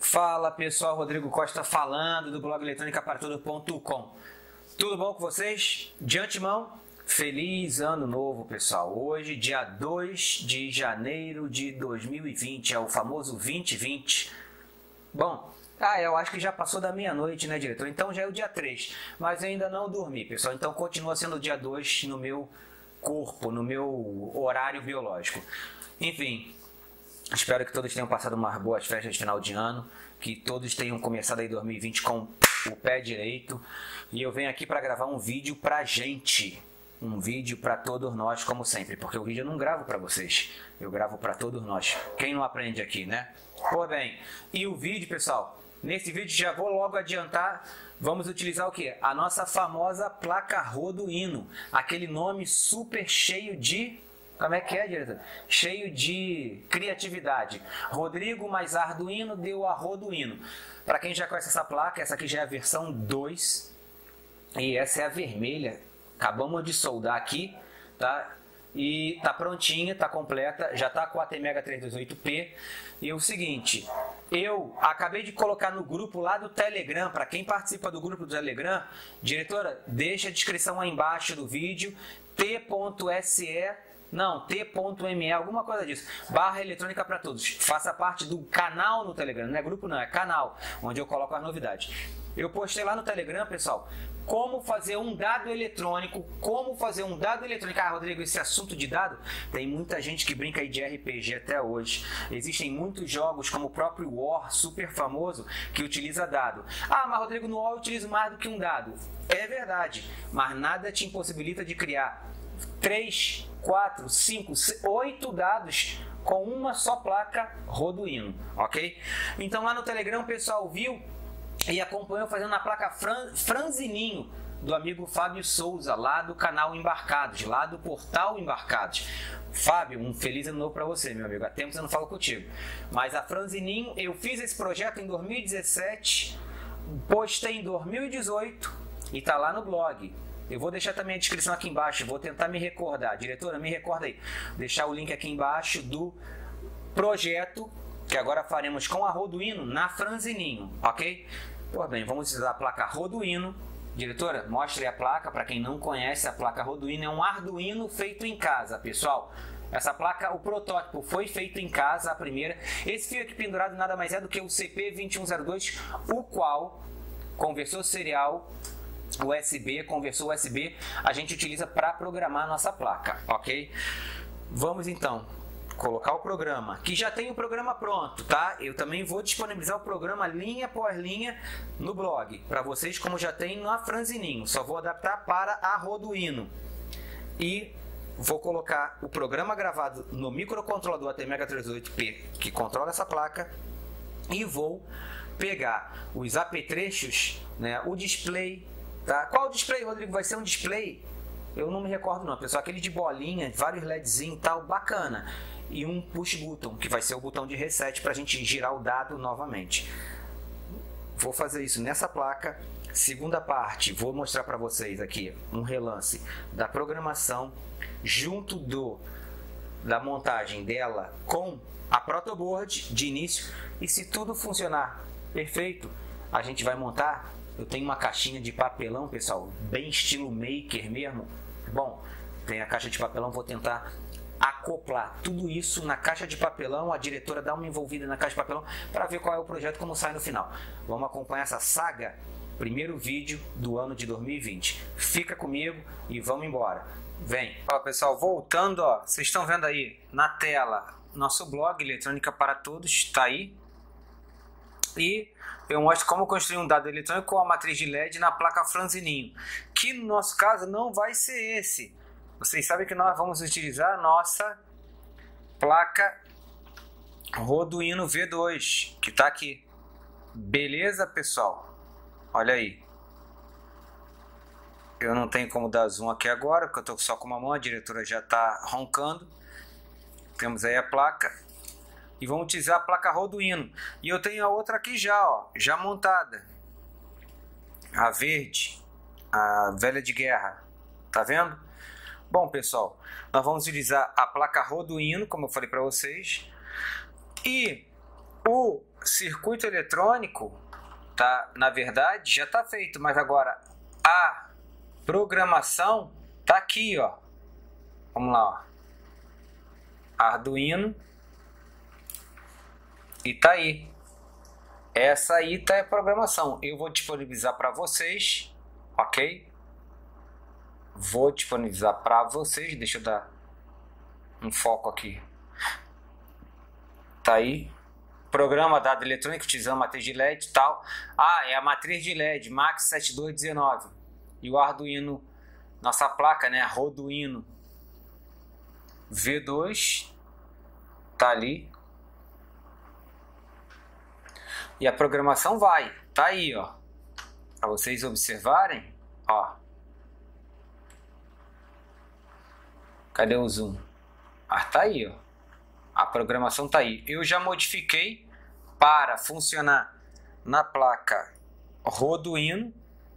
Fala pessoal, Rodrigo Costa falando do blog eletrônicaparatudo.com. Tudo bom com vocês? De antemão, feliz ano novo pessoal. Hoje, dia 2 de janeiro de 2020, é o famoso 2020. Bom, eu acho que já passou da meia-noite, né, diretor? Então já é o dia 3, mas eu ainda não dormi, pessoal. Então continua sendo o dia 2 no meu corpo, no meu horário biológico. Enfim, espero que todos tenham passado umas boas festas de final de ano, que todos tenham começado aí 2020 com o pé direito. E eu venho aqui para gravar um vídeo pra gente, um vídeo para todos nós, como sempre, porque o vídeo eu não gravo para vocês, eu gravo para todos nós. Quem não aprende aqui, né? Pô, bem, e o vídeo, pessoal, nesse vídeo já vou logo adiantar, vamos utilizar o que? A nossa famosa placa Arduino, aquele nome super cheio de... Como é que é, diretor? Cheio de criatividade. Rodrigo mais Arduino deu Arduino. Para quem já conhece essa placa, essa aqui já é a versão 2. E essa é a vermelha. Acabamos de soldar aqui, tá? E tá prontinha, tá completa, já tá com a ATmega 328P. E o seguinte, eu acabei de colocar no grupo lá do Telegram, para quem participa do grupo do Telegram, diretora, deixa a descrição aí embaixo do vídeo, t.me, alguma coisa disso, / eletrônica para todos. Faça parte do canal no Telegram, não é grupo não, é canal, onde eu coloco as novidades. Eu postei lá no Telegram, pessoal, como fazer um dado eletrônico, Rodrigo, esse assunto de dado, tem muita gente que brinca aí de RPG até hoje. Existem muitos jogos, como o próprio War, super famoso, que utiliza dado. Mas Rodrigo, no War eu utilizo mais do que um dado. É verdade, mas nada te impossibilita de criar 3, 4, 5, 8 dados com uma só placa Arduino, ok? Então lá no Telegram o pessoal viu e acompanhou fazendo a placa Franzininho do amigo Fábio Souza, lá do canal Embarcados, lá do portal Embarcados. Fábio, um feliz ano novo para você, meu amigo. Há tempos eu não falo contigo. Mas a Franzininho, eu fiz esse projeto em 2017, postei em 2018 e tá lá no blog. Eu vou deixar também a descrição aqui embaixo, vou tentar me recordar. Diretora, me recorda aí. Deixar o link aqui embaixo do projeto que agora faremos com a Arduino na Franzininho, ok? Pois bem, vamos usar a placa Arduino. Diretora, mostre a placa. Para quem não conhece, a placa Arduino é um Arduino feito em casa, pessoal. Essa placa, o protótipo foi feito em casa, a primeira. Esse fio aqui pendurado nada mais é do que o CP2102, o qual, conversor serial USB, conversor USB, a gente utiliza para programar a nossa placa, ok? Vamos então colocar o programa, que já tem o programa pronto, tá? Eu também vou disponibilizar o programa linha por linha no blog, para vocês, como já tem na Franzininho, só vou adaptar para a Arduino. E vou colocar o programa gravado no microcontrolador ATmega 328P, que controla essa placa, e vou pegar os apetrechos, né, o display, tá? Qual o display, Rodrigo? Vai ser um display, eu não me recordo não, pessoal, aquele de bolinha, vários LEDzinhos e tal, bacana. E um push button, que vai ser o botão de reset para a gente girar o dado novamente. Vou fazer isso nessa placa. Segunda parte, vou mostrar para vocês aqui um relance da programação junto da montagem dela com a protoboard de início. E se tudo funcionar perfeito, a gente vai montar. Eu tenho uma caixinha de papelão, pessoal, bem estilo maker mesmo. Bom, tem a caixa de papelão, vou tentar acoplar tudo isso na caixa de papelão. A diretora dá uma envolvida na caixa de papelão para ver qual é o projeto, como sai no final. Vamos acompanhar essa saga, primeiro vídeo do ano de 2020. Fica comigo e vamos embora. Vem. Ó, pessoal, voltando, ó, vocês estão vendo aí na tela nosso blog Eletrônica para Todos, está aí. E eu mostro como construir um dado eletrônico com a matriz de LED na placa Franzininho, que no nosso caso não vai ser esse. Vocês sabem que nós vamos utilizar a nossa placa Arduino V2, que está aqui. Beleza, pessoal? Olha aí. Eu não tenho como dar zoom aqui agora, porque eu estou só com uma mão, a diretora já está roncando. Temos aí a placa. E vamos utilizar a placa Arduino. E eu tenho a outra aqui já, ó, já montada. A verde, a velha de guerra. Tá vendo? Bom, pessoal, nós vamos utilizar a placa Arduino, como eu falei para vocês. E O circuito eletrônico, tá, na verdade, já está feito, mas agora a programação tá aqui, ó. Vamos lá, ó. Arduino. E tá aí. Essa aí tá a programação. Eu vou disponibilizar para vocês, ok? Vou disponibilizar para vocês. Deixa eu dar um foco aqui. Tá aí. Programa dado eletrônico utilizando matriz de LED e tal. Ah, é a matriz de LED Max 7219. E o Arduino, nossa placa, né? Arduino V2 tá ali. E a programação vai, tá aí, ó. Para vocês observarem, ó. Cadê o zoom? Ah, tá aí, ó. A programação tá aí. Eu já modifiquei para funcionar na placa Arduino.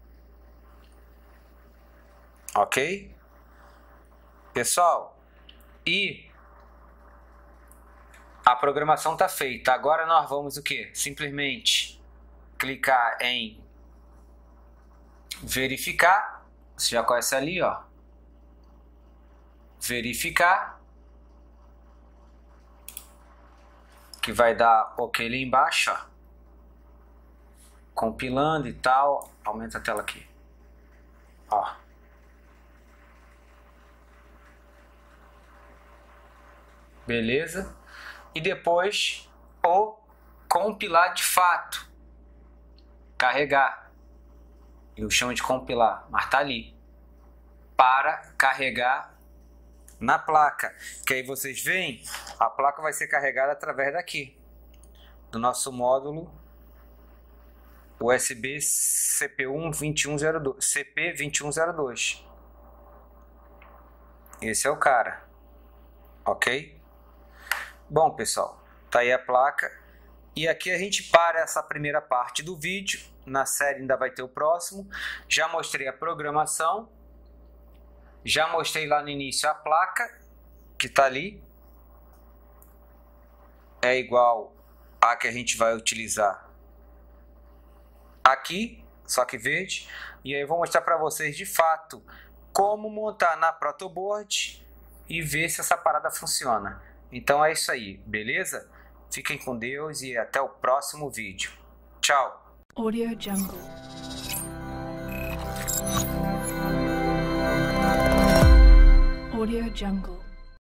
Ok? Pessoal, e a programação está feita. Agora nós vamos o quê? Simplesmente clicar em verificar. Você já conhece ali, ó. Verificar. Que vai dar OK ali embaixo, ó. Compilando e tal. Aumenta a tela aqui. Ó. Beleza? E depois o compilar de fato. Carregar. Eu chamo de compilar, mas tá ali. Para carregar na placa. Que aí vocês veem, a placa vai ser carregada através daqui. Do nosso módulo USB CP2102. Esse é o cara. Ok? Bom, pessoal, tá aí a placa. E aqui a gente para essa primeira parte do vídeo. Na série ainda vai ter o próximo. Já mostrei a programação. Já mostrei lá no início a placa, que tá ali. É igual a que a gente vai utilizar aqui, só que verde. E aí eu vou mostrar para vocês de fato como montar na protoboard e ver se essa parada funciona. Então é isso aí, beleza? Fiquem com Deus e até o próximo vídeo. Tchau! Audio Jungle. Audio Jungle.